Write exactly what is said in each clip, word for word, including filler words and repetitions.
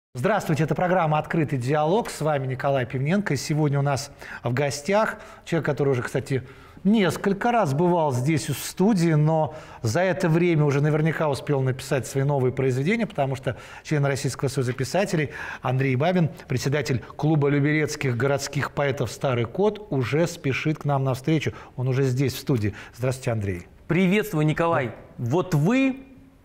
Здравствуйте, это программа «Открытый диалог». С вами Николай Пивненко. И сегодня у нас в гостях человек, который уже, кстати, несколько раз бывал здесь в студии, но за это время уже наверняка успел написать свои новые произведения, потому что член Российского союза писателей Андрей Бабин, председатель клуба люберецких городских поэтов «Старый кот», уже спешит к нам навстречу. Он уже здесь, в студии. Здравствуйте, Андрей. Приветствую, Николай. Да. Вот вы...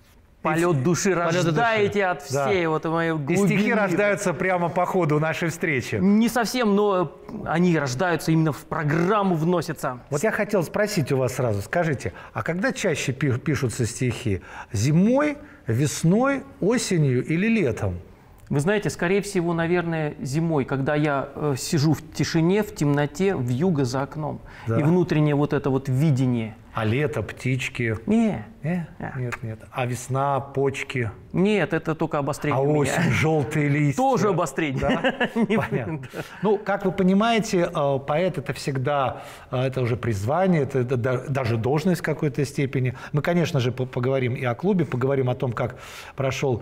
Полет души Полет рождаете души. от всей да. вот моей глубины. И стихи рождаются прямо по ходу нашей встречи. Не совсем, но они рождаются, именно в программу вносятся. Вот я хотел спросить у вас сразу. Скажите, а когда чаще пишутся стихи? Зимой, весной, осенью или летом? Вы знаете, скорее всего, наверное, зимой, когда я э, сижу в тишине, в темноте, вьюга за окном. Да. И внутреннее вот это вот видение. А лето, птички? Не. Не? Нет, нет. А весна, почки? Нет, это только обострение. А осень, желтые листья? Тоже обострение. Да? Понятно. Ну, как вы понимаете, поэт — это всегда, это уже призвание, это даже должность в какой-то степени. Мы, конечно же, поговорим и о клубе, поговорим о том, как прошел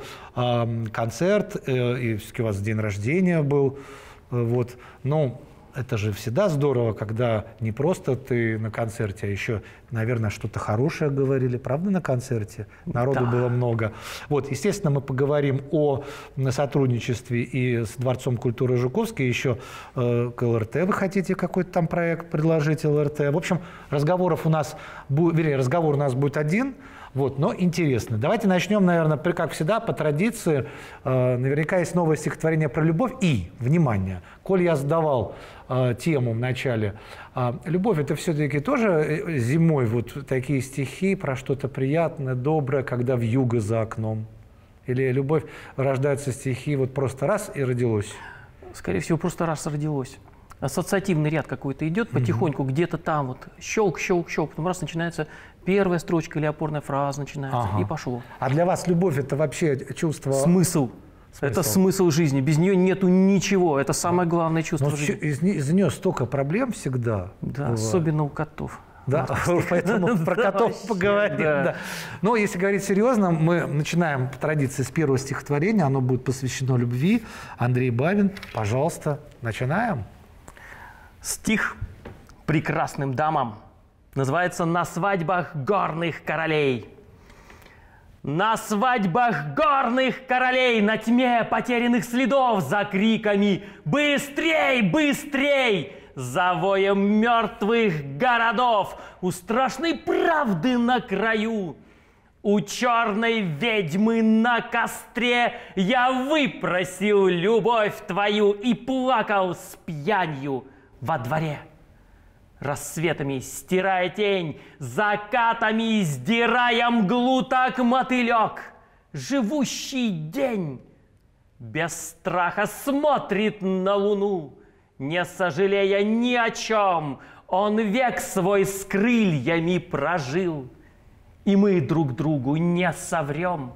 концерт, и у вас день рождения был. Вот. Но это же всегда здорово, когда не просто ты на концерте, а еще, наверное, что-то хорошее говорили, правда, на концерте? Народу да. было много. Вот, естественно, мы поговорим о сотрудничестве и с Дворцом культуры Жуковский, еще э, к ЛРТ. Вы хотите какой-то там проект предложить ЛРТ? В общем, разговоров у нас, вернее, разговор у нас будет один. Вот, но интересно. Давайте начнем, наверное, как всегда, по традиции. Э, наверняка есть новое стихотворение про любовь. И, внимание, коль я задавал э, тему в начале, э, любовь — это все-таки тоже зимой вот такие стихи про что-то приятное, доброе, когда вьюга за окном? Или любовь рождаются стихи вот просто раз и родилось? Скорее всего, просто раз родилось. Ассоциативный ряд какой-то идет потихоньку, mm-hmm. где-то там вот щелк, щелк, щелк, потом раз начинается первая строчка или опорная фраза начинается, ага. и пошло. А для вас любовь — это вообще чувство? Смысл. Смысл. Это смысл жизни. Без нее нету ничего. Это самое главное чувство Но жизни. Из, из нее столько проблем всегда. Да, бывает. Особенно у котов. Да, поэтому про котов поговорим. Но если говорить серьезно, мы начинаем по традиции с первого стихотворения. Оно будет посвящено любви. Андрей Бабин, пожалуйста, начинаем. Стих прекрасным дамам называется «На свадьбах горных королей». На свадьбах горных королей, на тьме потерянных следов, за криками «Быстрей! Быстрей!» за воем мертвых городов, у страшной правды на краю, у черной ведьмы на костре я выпросил любовь твою и плакал с пьянью во дворе. Рассветами стирая тень, закатами сдирая мглу, так мотылек, живущий день, без страха смотрит на луну, не сожалея ни о чем, он век свой с крыльями прожил, и мы друг другу не соврем,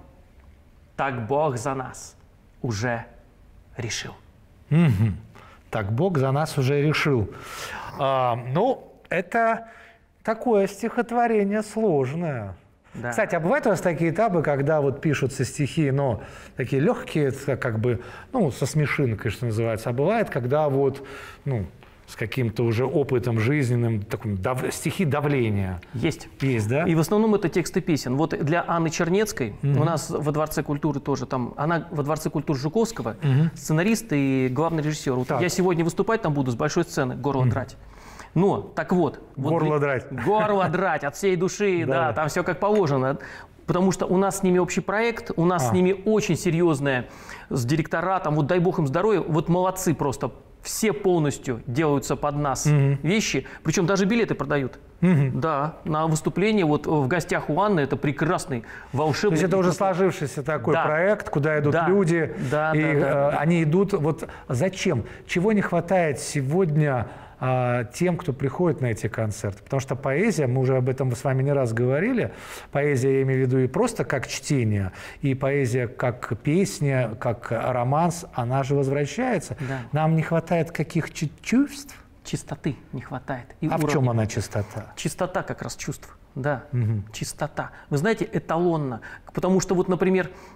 так Бог за нас уже решил. Mm-hmm. Так Бог за нас уже решил. А, ну, это такое стихотворение сложное. Да. Кстати, а бывают у вас такие этапы, когда вот пишутся стихи, но такие легкие, как бы, ну, со смешинкой, что называется, а бывает, когда вот, ну, с каким-то уже опытом жизненным, таким, дав... стихи давления. Есть. Есть, да? И в основном это тексты песен. Вот для Анны Чернецкой, mm-hmm. у нас во Дворце культуры тоже там, она во Дворце культуры Жуковского, mm-hmm. сценарист и главный режиссер. Вот я сегодня выступать там буду с большой сцены, горло mm-hmm. драть. Но, так вот. Горло вот, драть. Горло драть от всей души, да, там все как положено. Потому что у нас с ними общий проект, у нас а. с ними очень серьезное, с директоратом, вот дай бог им здоровья, вот молодцы просто. Все полностью делаются под нас mm-hmm. вещи, причем даже билеты продают. Mm-hmm. Да, на выступление вот в гостях у Анны это прекрасный, волшебный. То есть это уже сложившийся такой да. проект, куда идут да. люди, да, и да, да, э, да. они идут. Вот зачем? Чего не хватает сегодня э, тем, кто приходит на эти концерты? Потому что поэзия, мы уже об этом с вами не раз говорили, поэзия, я имею в виду и просто как чтение, и поэзия как песня, как романс, она же возвращается. Да. Нам не хватает каких чувств? Чистоты не хватает. И а уровня. В чем она чистота? Чистота как раз чувств. Да, угу. чистота. Вы знаете, эталонно. Потому что вот, например,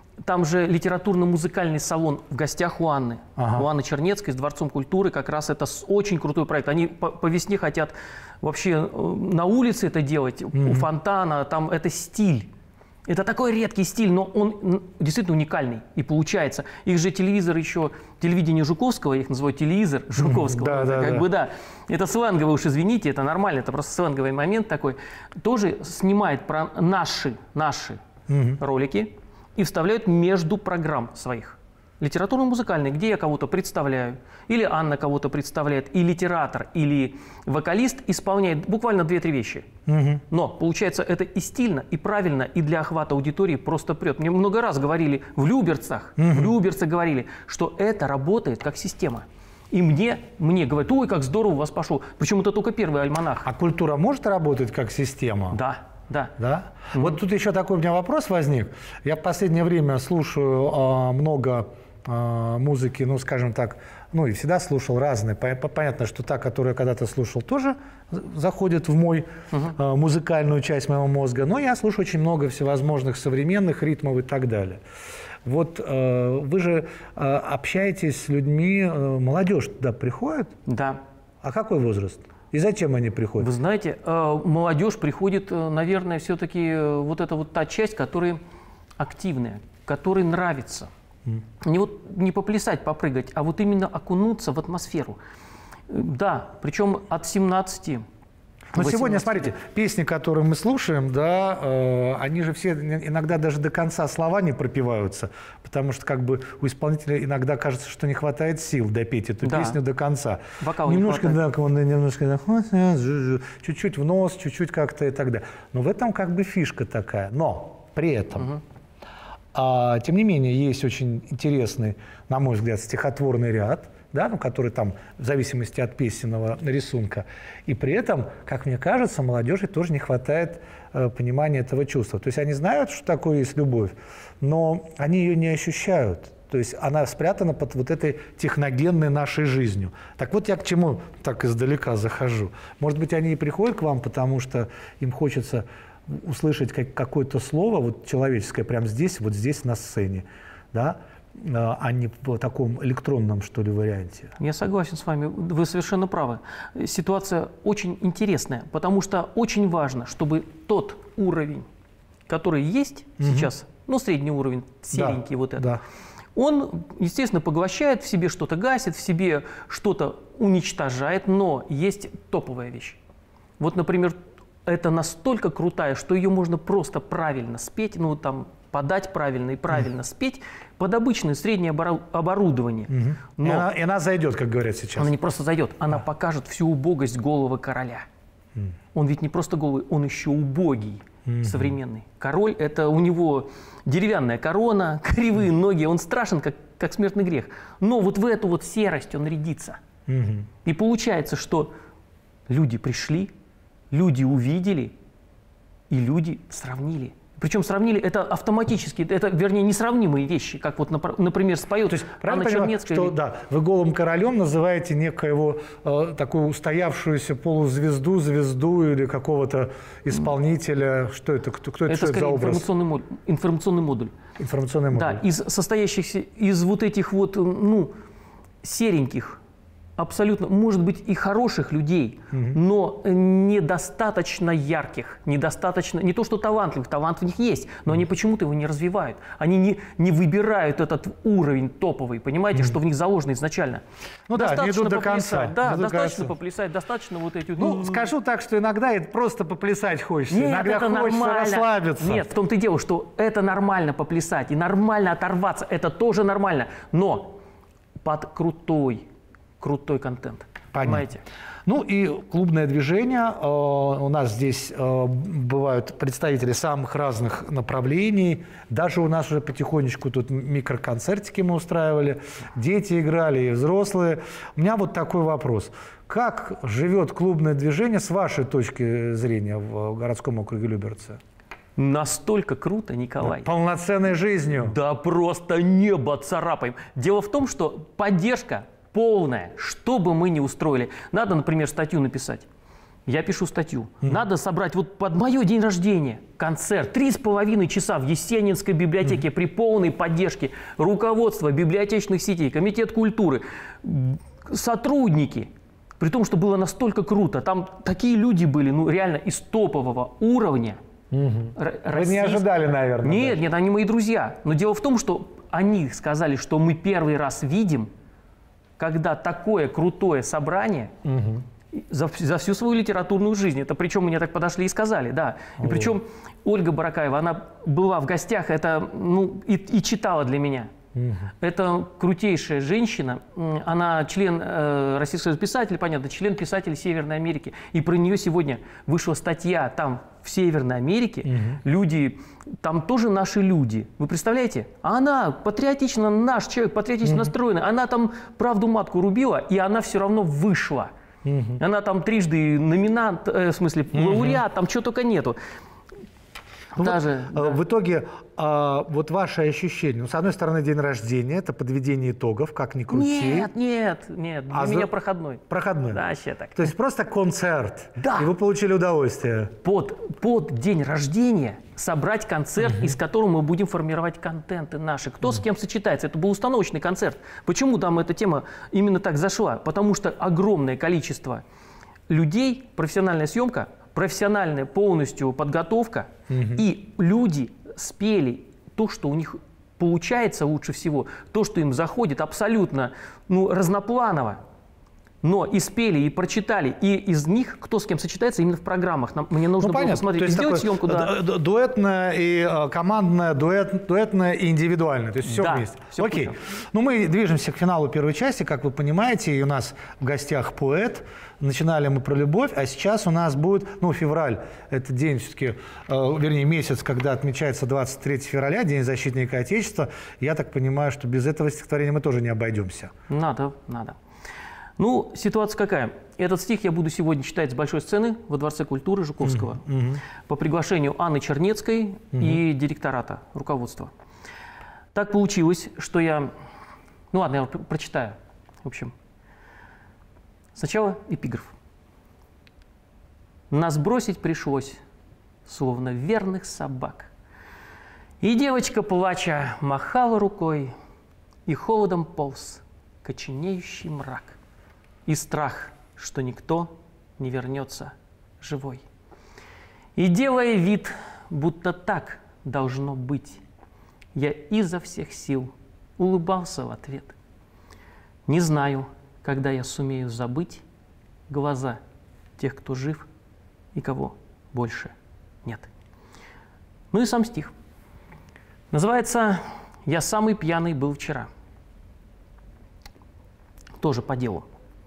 там же литературно-музыкальный салон в гостях у Анны. Ага. У Анны Чернецкой с Дворцом культуры. Как раз это очень крутой проект. Они по, по весне хотят вообще на улице это делать, mm-hmm. у фонтана. Там это стиль. Это такой редкий стиль, но он действительно уникальный. И получается. Их же телевизор еще, телевидение Жуковского, я их называю телевизор Жуковского. Да, да, как да. бы, да. Это сленговый, уж извините, это нормально, это просто сленговый момент такой. Тоже снимает про наши, наши угу. ролики и вставляют между программ своих. Литературно-музыкальный, где я кого-то представляю, или Анна кого-то представляет, и литератор, или вокалист исполняет буквально две-три вещи. Угу. Но получается это и стильно, и правильно, и для охвата аудитории просто прет. Мне много раз говорили в Люберцах, угу. в Люберцах говорили, что это работает как система. И мне, мне говорят, ой, как здорово у вас пошел. Почему-то только первый альманах. А культура может работать как система? Да. Да. Да? Mm-hmm. Вот тут еще такой у меня вопрос возник. Я в последнее время слушаю э, много э, музыки, ну, скажем так, ну, и всегда слушал разные. Понятно, что та, которую я когда-то слушал, тоже заходит в мой uh-huh. э, музыкальную часть моего мозга. Но я слушаю очень много всевозможных современных ритмов и так далее. Вот э, вы же э, общаетесь с людьми, э, молодежь туда приходит? Да. А какой возраст? И зачем они приходят? Вы знаете, молодежь приходит, наверное, все-таки вот это вот та часть, которая активная, которой нравится. Mm. Не вот не поплясать, попрыгать, а вот именно окунуться в атмосферу. Да, причем от семнадцати. Но сегодня, смотрите, песни, которые мы слушаем, да, э, они же все иногда даже до конца слова не пропеваются, потому что как бы у исполнителя иногда кажется, что не хватает сил допеть эту да. песню до конца. Вокал немножко, не да, он немножко, чуть-чуть в нос, чуть-чуть как-то и так далее. Но в этом как бы фишка такая. Но при этом, угу. а, тем не менее, есть очень интересный, на мой взгляд, стихотворный ряд, да, ну, который там в зависимости от песенного рисунка. И при этом, как мне кажется, молодежи тоже не хватает э, понимания этого чувства. То есть они знают, что такое есть любовь, но они ее не ощущают. То есть она спрятана под вот этой техногенной нашей жизнью. Так вот я к чему так издалека захожу. Может быть, они и приходят к вам, потому что им хочется услышать как, какое-то слово вот, человеческое прямо здесь, вот здесь на сцене, да? А не в таком электронном, что ли, варианте. Я согласен с вами, вы совершенно правы. Ситуация очень интересная, потому что очень важно, чтобы тот уровень, который есть угу. сейчас, ну, средний уровень, серенький да, вот этот, да. он, естественно, поглощает в себе что-то, гасит, в себе что-то уничтожает, но есть топовая вещь. Вот, например, это настолько крутая, что ее можно просто правильно спеть, ну, там, подать правильно и правильно mm. спеть под обычное среднее оборудование. Mm-hmm. Но и, она, и она зайдет, как говорят сейчас. Она не просто зайдет, она ah. покажет всю убогость голого короля. Mm. Он ведь не просто голый, он еще убогий, mm-hmm. современный. Король – это у него деревянная корона, кривые ноги, он страшен, как, как смертный грех. Но вот в эту вот серость он рядится. Mm-hmm. И получается, что люди пришли, люди увидели, и люди сравнили. Причем сравнили это автоматически, это, вернее, несравнимые вещи, как вот, например, споет То есть, Анна Чернецкая. Что, или... да, вы голым королем называете некоего э, такую устоявшуюся полузвезду, звезду или какого-то исполнителя. Mm. Что это? Кто, кто это, это что это за образ? Информационный модуль. Информационный модуль. Информационный модуль. Да, из состоящихся из вот этих вот, ну, сереньких, абсолютно, может быть, и хороших людей, угу. но недостаточно ярких, недостаточно, не то что талантливых, талант в них есть, но они почему-то его не развивают. Они не, не выбирают этот уровень топовый, понимаете, угу. что в них заложено изначально. Ну достаточно да, не идут до конца. Да, не достаточно конца. поплясать, достаточно вот эти... Ну, ну, скажу так, что иногда это просто поплясать хочется, нет, иногда это хочется нормально. расслабиться. Нет, в том-то и дело, что это нормально поплясать и нормально оторваться, это тоже нормально, но под крутой, крутой контент. Понятно. Понимаете? Ну и клубное движение. У нас здесь бывают представители самых разных направлений. Даже у нас уже потихонечку тут микроконцертики мы устраивали. Дети играли и взрослые. У меня вот такой вопрос. Как живет клубное движение с вашей точки зрения в городском округе Люберцы? Настолько круто, Николай. Полноценной жизнью. Да просто небо царапаем. Дело в том, что поддержка полная, что бы мы ни устроили. Надо, например, статью написать. Я пишу статью. Mm-hmm. Надо собрать вот под мое день рождения концерт. Три с половиной часа в Есенинской библиотеке mm-hmm. при полной поддержке руководства библиотечных сетей, комитет культуры, сотрудники. При том, что было настолько круто. Там такие люди были, ну реально из топового уровня. Mm-hmm. Вы не ожидали, наверное. Нет, даже. нет, они мои друзья. Но дело в том, что они сказали, что мы первый раз видим, когда такое крутое собрание... Mm-hmm. За, за всю свою литературную жизнь. Это причем мне так подошли и сказали, да. И причем Ольга Баракаева, она была в гостях, это, ну, и, и читала для меня. Угу. Это крутейшая женщина, она член э, Российского союза писателей, понятно, член писателей Северной Америки. И про нее сегодня вышла статья там, в Северной Америке. Угу. Люди, там тоже наши люди. Вы представляете? А она патриотично, наш человек, патриотично угу. настроенный. Она там правду матку рубила, и она все равно вышла. Угу. Она там трижды номинант, э, в смысле лауреат, угу. там чего только нету. Ну, Даже, вот, да. В итоге, а, вот ваши ощущения, ну, с одной стороны, день рождения, это подведение итогов, как ни крути. Нет, нет, нет, для а меня за... проходной. Проходной? Да, вообще так. То есть просто концерт, да. и вы получили удовольствие. Под, под день рождения собрать концерт, угу. из которого мы будем формировать контенты наши. Кто угу. с кем сочетается. Это был установочный концерт. Почему там эта тема именно так зашла? Потому что огромное количество людей, профессиональная съемка, профессиональная полностью подготовка, угу. и люди спели то, что у них получается лучше всего, то, что им заходит абсолютно ну, разнопланово. Но и спели, и прочитали, и из них кто с кем сочетается именно в программах. Нам, мне нужно ну, было посмотреть, и сделать съемку. Да. Дуэтная и командная, дуэт, дуэтная и индивидуальная. То есть все да, вместе. Все Окей. Круто. Ну, мы движемся к финалу первой части, как вы понимаете. И у нас в гостях поэт. Начинали мы про любовь, а сейчас у нас будет, ну, февраль, это день все-таки, э, вернее, месяц, когда отмечается двадцать третьего февраля, День защитника Отечества. Я так понимаю, что без этого стихотворения мы тоже не обойдемся. Надо, надо. Ну, ситуация какая? Этот стих я буду сегодня читать с большой сцены во Дворце культуры Жуковского mm -hmm. по приглашению Анны Чернецкой mm -hmm. и директората, руководства. Так получилось, что я... Ну ладно, я прочитаю. В общем, сначала эпиграф. Нас бросить пришлось, словно верных собак. И девочка, плача, махала рукой, и холодом полз коченеющий мрак. И страх, что никто не вернется живой. И делая вид, будто так должно быть, я изо всех сил улыбался в ответ. Не знаю, когда я сумею забыть глаза тех, кто жив и кого больше нет. Ну и сам стих. Называется «Я самый пьяный был вчера». Тоже по делу.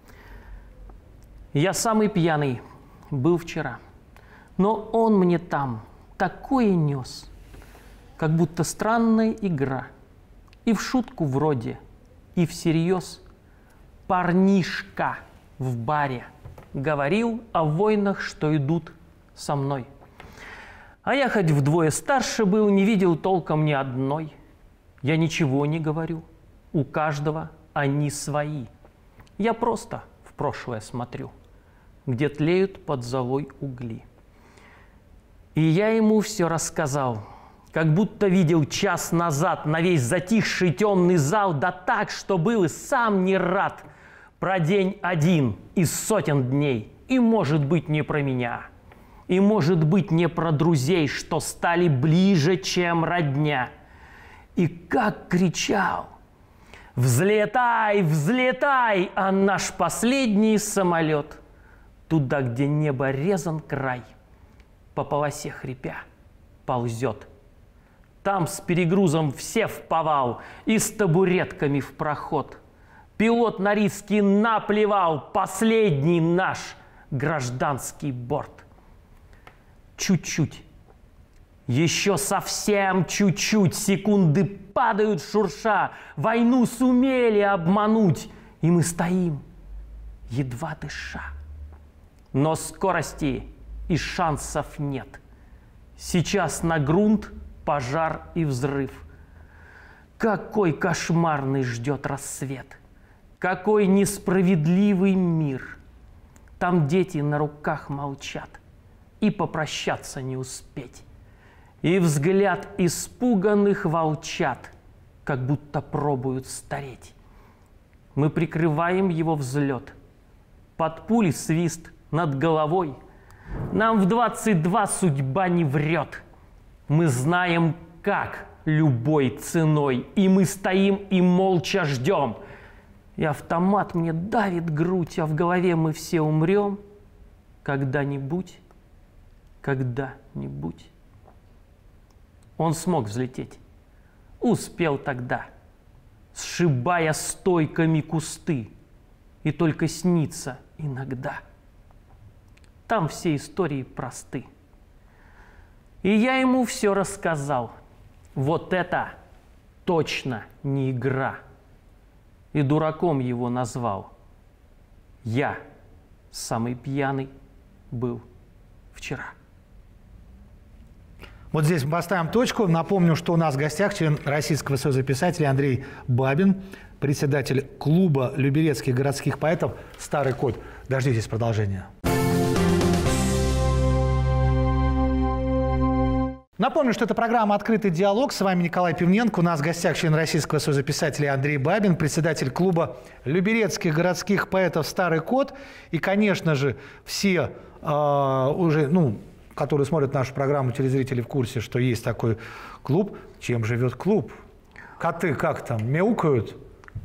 Я самый пьяный был вчера, но он мне там такое нес, как будто странная игра, и в шутку вроде, и всерьез. Парнишка в баре говорил о войнах, что идут со мной. А я хоть вдвое старше был, не видел толком ни одной. Я ничего не говорю, у каждого они свои. Я просто в прошлое смотрю, где тлеют под золой угли. И я ему все рассказал, как будто видел час назад на весь затихший темный зал, да так, что был и сам не рад, про день один из сотен дней, и, может быть, не про меня, и, может быть, не про друзей, что стали ближе, чем родня. И как кричал: «Взлетай, взлетай, а наш последний самолет туда, где небо резан край, по полосе хрипя ползет. Там с перегрузом все в повал и с табуретками в проход. Пилот на риски наплевал, последний наш гражданский борт. Чуть-чуть, еще совсем чуть-чуть, секунды падают шурша, войну сумели обмануть, и мы стоим, едва дыша. Но скорости и шансов нет. Сейчас на грунт пожар и взрыв. Какой кошмарный ждет рассвет! Какой несправедливый мир! Там дети на руках молчат, и попрощаться не успеть. И взгляд испуганных волчат, как будто пробуют стареть. Мы прикрываем его взлет. Под пули свист над головой. Нам в двадцать два судьба не врет. Мы знаем, как, любой ценой. И мы стоим и молча ждем. И автомат мне давит грудь, а в голове мы все умрем. Когда-нибудь, когда-нибудь. Он смог взлететь. Успел тогда, сшибая стойками кусты. И только снится иногда. Там все истории просты. И я ему все рассказал. Вот это точно не игра. И дураком его назвал. Я самый пьяный был вчера. Вот здесь мы поставим точку. Напомню, что у нас в гостях член Российского союза писателей Андрей Бабин, председатель клуба люберецких городских поэтов «Старый кот». Дождитесь продолжения. Напомню, что это программа «Открытый диалог». С вами Николай Пивненко. У нас в гостях член Российского союза писателей Андрей Бабин, председатель клуба люберецких городских поэтов «Старый кот». И, конечно же, все э, уже, ну, которые смотрят нашу программу, телезрители в курсе, что есть такой клуб. Чем живет клуб? Коты как там, мяукают?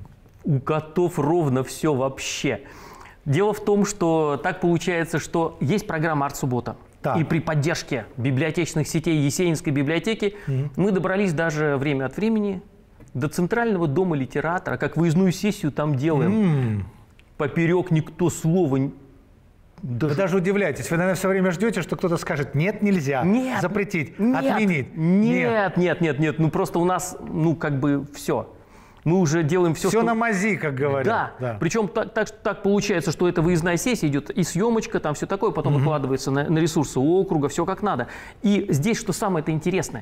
У котов ровно все вообще. Дело в том, что так получается, что есть программа «Арт-суббота». Так. И при поддержке библиотечных сетей Есенинской библиотеки угу. мы добрались даже время от времени до Центрального дома литератора, как выездную сессию там делаем. Mm. Поперек никто слова... Даже... Вы даже удивляетесь, вы, наверное, все время ждете, что кто-то скажет: нет, нельзя, нет, запретить, нет, отменить. Нет, нет, нет, нет, ну просто у нас, ну как бы все. Мы уже делаем все, все что... на мази, как говорят. Да, да. Причем так, так, так получается, что это выездная сессия, идет и съемочка, там все такое, потом угу. выкладывается на, на ресурсы округа, все как надо. И здесь что самое-то интересное.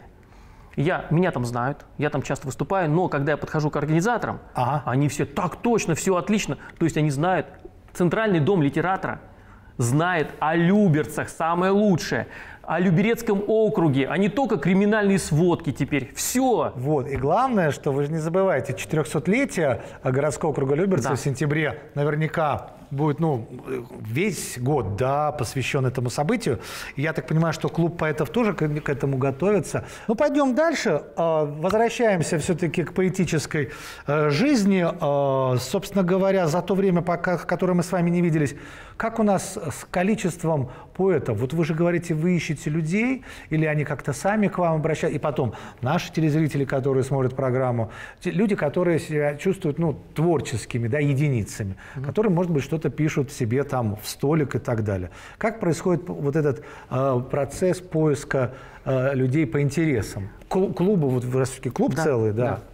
Я, меня там знают, я там часто выступаю, но когда я подхожу к организаторам, ага. они все так точно, все отлично. То есть они знают, Центральный дом литератора знает о люберцах самое лучшее. О Люберецком округе, а не только криминальные сводки теперь. Все. Вот. И главное, что вы же не забывайте, четырехсотлетие городского округа Люберцы да. в сентябре наверняка будет, ну, весь год, да, посвящен этому событию. И я так понимаю, что клуб поэтов тоже к, к этому готовится. Ну, пойдем дальше. Возвращаемся все-таки к поэтической жизни. Собственно говоря, за то время, пока, которое мы с вами не виделись, как у нас с количеством поэтов? Вот вы же говорите, вы ищете людей, или они как-то сами к вам обращаются? И потом, наши телезрители, которые смотрят программу, люди, которые себя чувствуют, ну, творческими, да, единицами, mm-hmm. которые, может быть, что-то пишут себе там в столик и так далее. Как происходит вот этот э, процесс поиска э, людей по интересам? Клубы, вот все-таки клуб да, целый, да. да.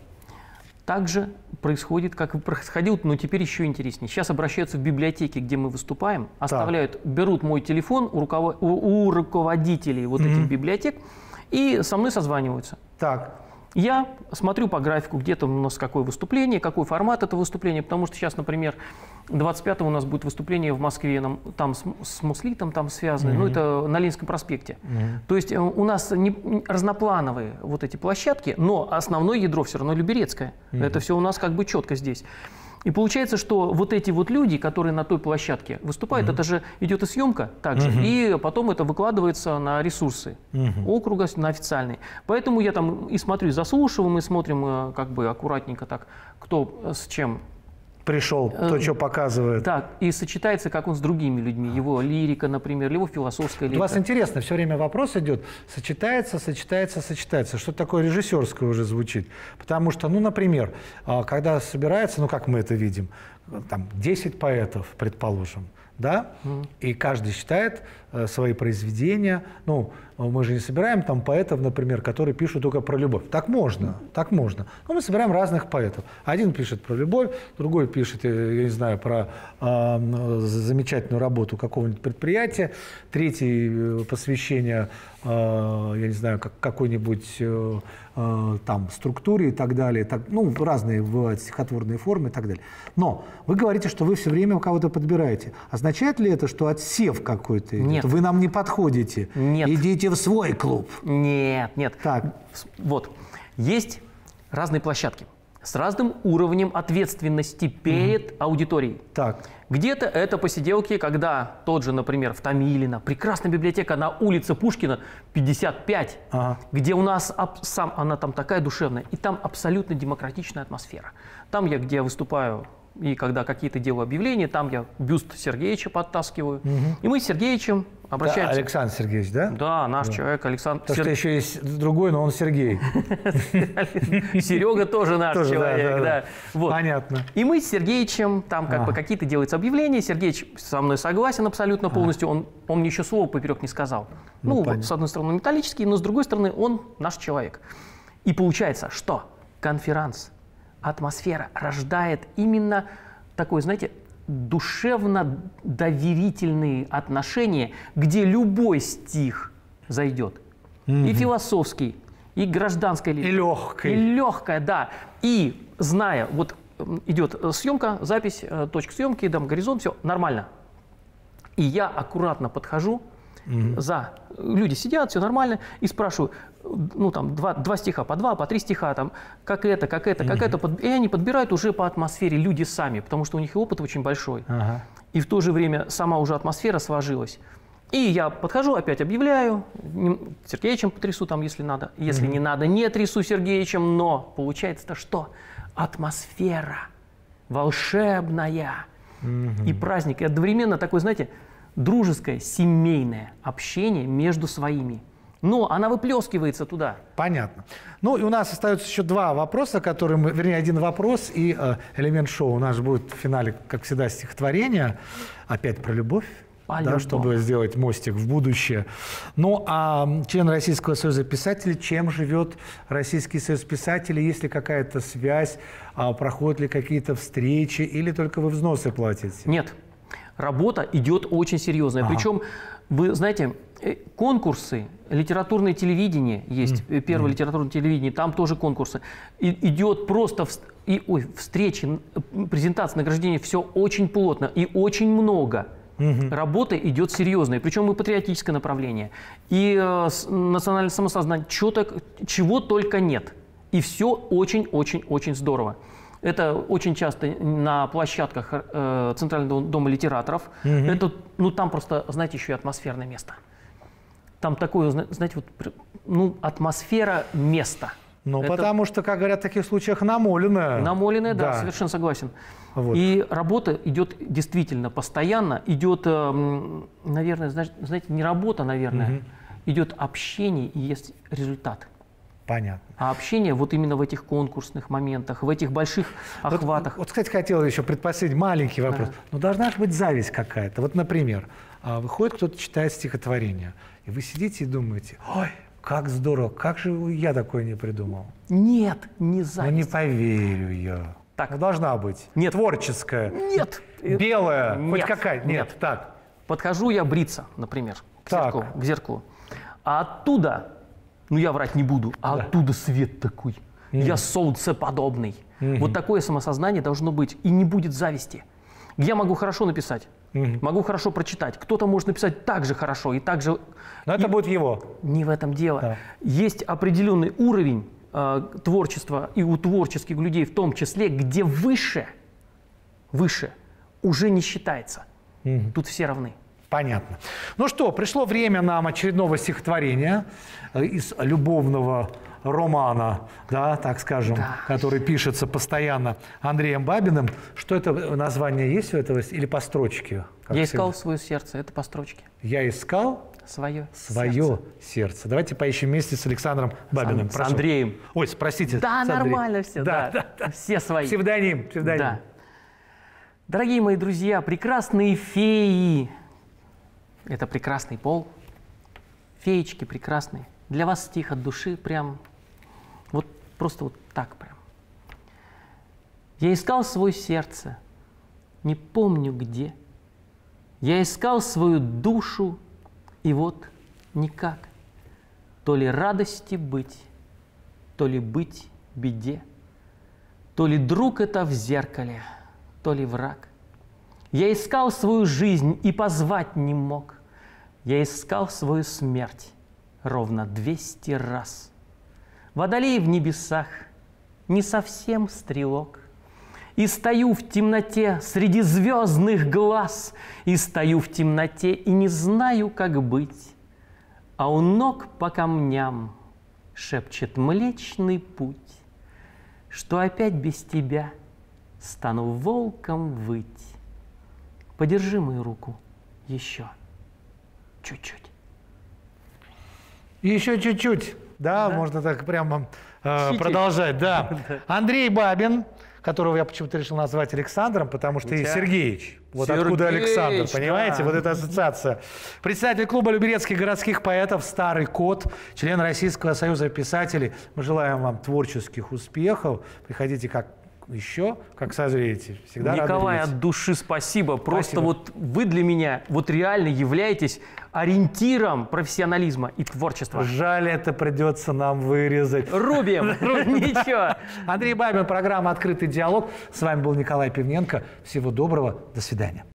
Также происходит, как и происходило, но теперь еще интереснее. Сейчас обращаются в библиотеки, где мы выступаем, оставляют, так. берут мой телефон у, руковод... у, у руководителей вот mm-hmm. этих библиотек и со мной созваниваются. Так. Я смотрю по графику, где-то у нас какое выступление, какой формат этого выступления, потому что сейчас, например, двадцать пятого у нас будет выступление в Москве, там с, с Муслитом там связано, mm-hmm. ну это на Ленинском проспекте. Mm-hmm. То есть у нас не, разноплановые вот эти площадки, но основное ядро все равно люберецкое. Mm-hmm. Это все у нас как бы четко здесь. И получается, что вот эти вот люди, которые на той площадке выступают, mm-hmm. это же идет и съемка также, mm-hmm. и потом это выкладывается на ресурсы mm-hmm. округа, на официальные. Поэтому я там и смотрю, и заслушиваем, и смотрим как бы аккуратненько так, кто с чем пришел, кто что показывает. Так, и сочетается, как он с другими людьми. Его лирика, например, его философская лирика. У вас интересно, все время вопрос идет, сочетается, сочетается, сочетается. Что такое режиссерское уже звучит? Потому что, ну, например, когда собирается, ну, как мы это видим, там десять поэтов, предположим, да, mm. и каждый читает э, свои произведения. Ну, мы же не собираем там поэтов, например, которые пишут только про любовь. Так можно, mm. так можно. Но мы собираем разных поэтов. Один пишет про любовь, другой пишет, я не знаю, про э, замечательную работу какого-нибудь предприятия, третий посвящение, э, я не знаю, как, какой-нибудь э, э, там, структуре и так далее. Так, ну, разные бывают стихотворные формы и так далее. Но вы говорите, что вы все время кого-то подбираете. Означает ли это, что отсев какой-то идет? Нет. Вы нам не подходите? Нет. Идите в свой клуб. Нет, нет. Так. Вот. Есть разные площадки с разным уровнем ответственности перед угу. аудиторией. Так. Где-то это посиделки, когда тот же, например, в Томилино, прекрасная библиотека на улице Пушкина, пятьдесят пять, ага. где у нас сам, она там такая душевная, и там абсолютно демократичная атмосфера. Там я, где я выступаю, и когда какие-то делаю объявления, там я бюст Сергеевича подтаскиваю. Угу. И мы с Сергеевичем обращаемся. Да, Александр Сергеевич, да? Да, наш да. человек Александр. Потому Сер... что еще есть другой, но он Сергей. Серега тоже наш человек. Понятно. И мы с Сергеевичем, там как бы какие-то делаются объявления. Сергеевич со мной согласен абсолютно полностью. Он мне еще слова поперек не сказал. Ну, с одной стороны, металлический, но с другой стороны, он наш человек. И получается, что конферанс, атмосфера рождает именно такой, знаете, душевно-доверительные отношения, где любой стих зайдет. Mm-hmm. И философский, и гражданская. И легкая. И легкая, да. И зная, вот идет съемка, запись, точка съемки, там горизонт, все нормально. И я аккуратно подхожу, mm-hmm. за... Люди сидят, все нормально, и спрашиваю, ну, там, два, два стиха, по два, по три стиха, там, как это, как это, как uh-huh. это. И они подбирают уже по атмосфере, люди сами, потому что у них и опыт очень большой. Uh-huh. И в то же время сама уже атмосфера сложилась. И я подхожу, опять объявляю, Сергеевичем потрясу там, если надо. Если uh-huh. не надо, не трясу Сергеевичем, но получается-то что? Атмосфера волшебная. Uh-huh. И праздник. И одновременно такое, знаете, дружеское, семейное общение между своими. Но она выплескивается туда. Понятно. Ну, и у нас остается еще два вопроса, которые мы, вернее, один вопрос и э, элемент шоу. У нас будет в финале, как всегда, стихотворение. Опять про любовь, да, чтобы сделать мостик в будущее. Ну, а член Российского союза писателей, чем живет Российский союз писателей? Есть ли какая-то связь? А, проходят ли какие-то встречи? Или только вы взносы платите? Нет. Работа идет очень серьезная. Ага. Причем, вы знаете, конкурсы, литературное телевидение есть, mm. первое mm. литературное телевидение, там тоже конкурсы. И, идет просто в, и, ой, встречи, презентации, награждения, все очень плотно и очень много. Mm-hmm. Работа идет серьезная, причем и патриотическое направление, и э, национальное самосознание, чего только нет. И все очень-очень-очень здорово. Это очень часто на площадках э, Центрального дома литераторов. Mm-hmm. Это, ну, там просто, знаете, еще и атмосферное место. Там такое, знаете, вот, ну, атмосфера места. Ну, это... потому что, как говорят в таких случаях, намоленное. Намоленное, да, да, совершенно согласен. Вот. И работа идет действительно постоянно. Идет, э, наверное, знаете, не работа, наверное, mm-hmm. идет общение и есть результат. Понятно. А общение вот именно в этих конкурсных моментах, в этих больших охватах. Вот, вот кстати, хотел еще предпоследний маленький вопрос. Да. Ну, должна же быть зависть какая-то. Вот, например, выходит кто-то, читает стихотворение, и вы сидите и думаете, ой, как здорово, как же я такое не придумал? Нет, не зависть. Ну, не поверю я. Так. Ну, должна быть. Нет. Творческая. Нет. Белая. Нет. Хоть какая. Нет. Нет. Так. Подхожу я бриться, например, к так. зеркалу, к зеркалу. А оттуда... Ну, я врать не буду, а да. оттуда свет такой. Mm. Я солнцеподобный. Mm-hmm. Вот такое самосознание должно быть. И не будет зависти. Я могу хорошо написать, mm-hmm. могу хорошо прочитать. Кто-то может написать так же хорошо и так же... Но и... это будет его. Не в этом дело. Да. Есть определенный уровень э, творчества и у творческих людей в том числе, где выше, выше уже не считается. Mm-hmm. Тут все равны. Понятно. Ну что, пришло время нам очередного стихотворения из любовного романа, да, так скажем, да. который пишется постоянно Андреем Бабиным. Что это название есть у этого или по строчке? Я искал свое сердце, это по строчке. Я искал свое, свое сердце. сердце. Давайте поищем вместе с Александром Бабиным. С, с Андреем. Ой, спросите. Да, нормально все, да, да, да. Все свои. Псевдоним, псевдоним. Да. Дорогие мои друзья, прекрасные феи. Это прекрасный пол. Феечки прекрасные. Для вас стих от души прям, вот просто вот так прям. Я искал свое сердце, не помню где. Я искал свою душу, и вот никак. То ли радости быть, то ли быть беде, то ли друг это в зеркале, то ли враг. Я искал свою жизнь и позвать не мог. Я искал свою смерть ровно двести раз. Водолей в небесах, не совсем стрелок. И стою в темноте среди звездных глаз, и стою в темноте и не знаю, как быть. А у ног по камням шепчет Млечный Путь, что опять без тебя стану волком выть. Подержи мою руку еще чуть-чуть. Еще чуть-чуть. Да, да, можно так прямо э, продолжать. Да. Андрей Бабин, которого я почему-то решил назвать Александром, потому что и Сергеевич. Вот Сергеич, откуда Александр, понимаете? Да. Вот эта ассоциация. Председатель клуба люберецких городских поэтов «Старый кот», член Российского союза писателей. Мы желаем вам творческих успехов. Приходите как еще, как созреете. Всегда Николай, от души спасибо. Просто спасибо. Вот вы для меня вот реально являетесь ориентиром профессионализма и творчества. Жаль, это придется нам вырезать. Рубим. Ничего. Андрей Бабин, программа «Открытый диалог». С вами был Николай Пивненко. Всего доброго. До свидания.